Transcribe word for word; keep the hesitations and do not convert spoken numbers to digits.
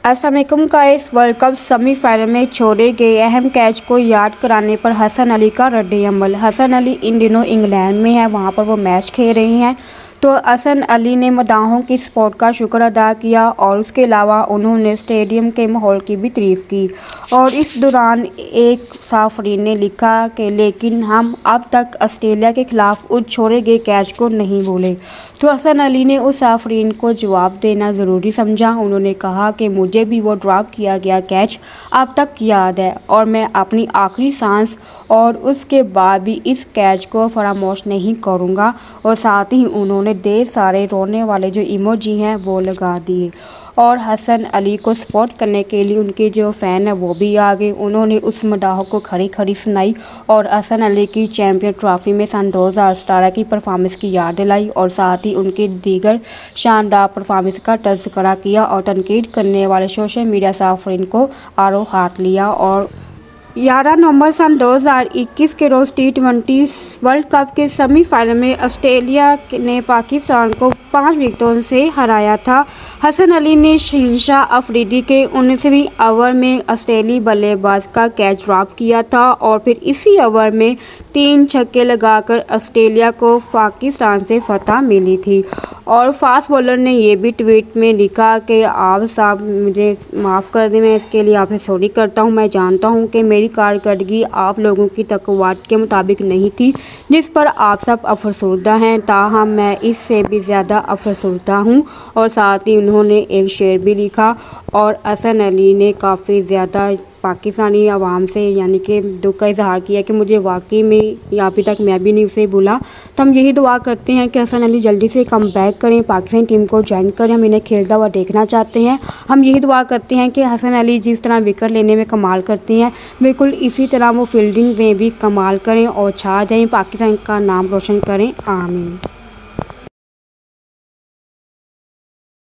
अस्सलामुअलैकुम guys. World cup semifinal में छोड़े गए अहम कैच को याद कराने पर हसन अली का रद्द-ए-अमल। हसन अली इन दिनों इंग्लैंड में है, वहां पर वो मैच खेल रहे हैं। तो हसन अली ने मदाहों की सपोर्ट का शुक्र अदा किया और उसके अलावा उन्होंने स्टेडियम के माहौल की भी तारीफ़ की। और इस दौरान एक साफरीन ने लिखा कि लेकिन हम अब तक ऑस्ट्रेलिया के खिलाफ उस छोड़े गए कैच को नहीं भूले। तो हसन अली ने उस साफरीन को जवाब देना ज़रूरी समझा। उन्होंने कहा कि मुझे भी वो ड्रॉप किया गया कैच अब तक याद है और मैं अपनी आखिरी सांस और उसके बाद भी इस कैच को फरामोश नहीं करूँगा। और साथ ही उन्होंने ढेर सारे रोने वाले जो इमोजी हैं वो लगा दिए। और हसन अली को सपोर्ट करने के लिए उनके जो फ़ैन है वो भी आ गए। उन्होंने उस मदाह को खड़ी खड़ी सुनाई और हसन अली की चैम्पियन ट्रॉफी में सन दो हज़ार सत्रह की परफॉर्मेंस की याद दिलाई और साथ ही उनके दीगर शानदार परफॉर्मेंस का तज़किरा किया और तनकीद करने वाले सोशल मीडिया साफरीन को आड़ो हाथ लिया। और ग्यारह नवंबर सन दो हज़ार इक्कीस के रोज़ टी ट्वेंटी वर्ल्ड कप के सेमीफाइनल में ऑस्ट्रेलिया ने पाकिस्तान को पाँच विकेटों से हराया था। हसन अली ने शहंशाह अफरीदी के उन्नीसवीं ओवर में ऑस्ट्रेलियाई बल्लेबाज का कैच ड्रॉप किया था और फिर इसी ओवर में तीन छक्के लगाकर ऑस्ट्रेलिया को पाकिस्तान से फतह मिली थी। और फास्ट बॉलर ने यह भी ट्वीट में लिखा कि आप साहब मुझे माफ़ कर दें, मैं इसके लिए आपसे सॉरी करता हूं। मैं जानता हूं कि मेरी कारकर्दगी आप लोगों की तक़व्वुआत के मुताबिक नहीं थी जिस पर आप सब अफसरदा हैं, ताहम मैं इससे भी ज़्यादा अफसरदा हूं। और साथ ही उन्होंने एक शेर भी लिखा और हसन अली ने काफ़ी ज़्यादा पाकिस्तानी आवाम से यानी कि दुख का इजहार किया कि मुझे वाकई में अभी तक मैं भी नहीं उसे भूला। तो हम यही दुआ करते हैं कि हसन अली जल्दी से कम बैक करें, पाकिस्तानी टीम को ज्वाइन करें। हम इन्हें खेलता हुआ देखना चाहते हैं। हम यही दुआ करते हैं कि हसन अली जिस तरह विकेट लेने में कमाल करते हैं बिल्कुल इसी तरह वो फील्डिंग में भी कमाल करें और छा जाएँ, पाकिस्तान का नाम रोशन करें। आमीन।